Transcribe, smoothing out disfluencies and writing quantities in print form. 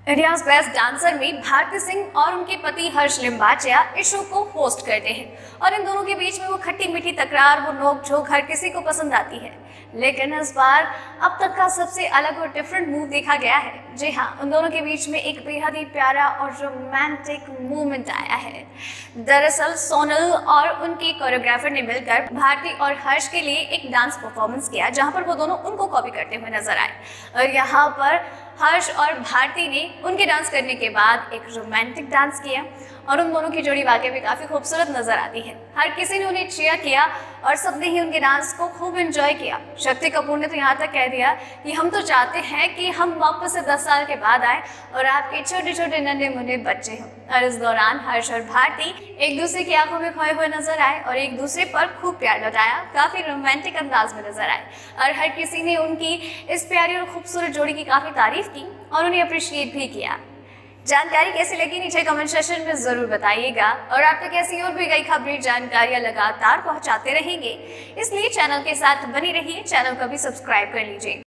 India's best dancer में भारती सिंह और उनके पति हर्ष लिम्बाचिया इस शो को होस्ट करते हैं और इन दोनों के बीच में वो खट्टी मीठी तकरार, वो नोक झोंक हर किसी को पसंद आती है। लेकिन इस बार अब तक का सबसे अलग और डिफरेंट मूव देखा गया है। जी हाँ, उन दोनों के बीच में एक बेहद ही प्यारा और रोमांटिक मूवमेंट आया है। दरअसल सोनल और उनके कोरियोग्राफर ने मिलकर भारती और हर्ष के लिए एक डांस परफॉर्मेंस किया, जहां पर वो दोनों उनको कॉपी करते हुए नजर आए और यहाँ पर हर्ष और भारती ने उनके डांस करने के बाद एक रोमांटिक डांस किया और उन दोनों की जोड़ी वाकई में काफ़ी खूबसूरत नजर आती है। हर किसी ने उन्हें चीयर किया और सबने ही उनके डांस को खूब एंजॉय किया। शक्ति कपूर ने तो यहाँ तक कह दिया कि हम तो चाहते हैं कि हम वापस से 10 साल के बाद आए और आपके छोटे छोटे नन्हे मुन्ने बच्चे हों। और इस दौरान हर्ष और भारती एक दूसरे की आंखों में खोए हुए नजर आए और एक दूसरे पर खूब प्यार लौटाया, काफ़ी रोमांटिक अंदाज में नजर आए और हर किसी ने उनकी इस प्यारी और खूबसूरत जोड़ी की काफ़ी तारीफ की और उन्हें अप्रिशिएट भी किया। जानकारी कैसी लगी नीचे कमेंट सेक्शन में जरूर बताइएगा और आप तक ऐसी और भी कई खबरें जानकारियां लगातार पहुंचाते रहेंगे, इसलिए चैनल के साथ बनी रहिए। चैनल को भी सब्सक्राइब कर लीजिए।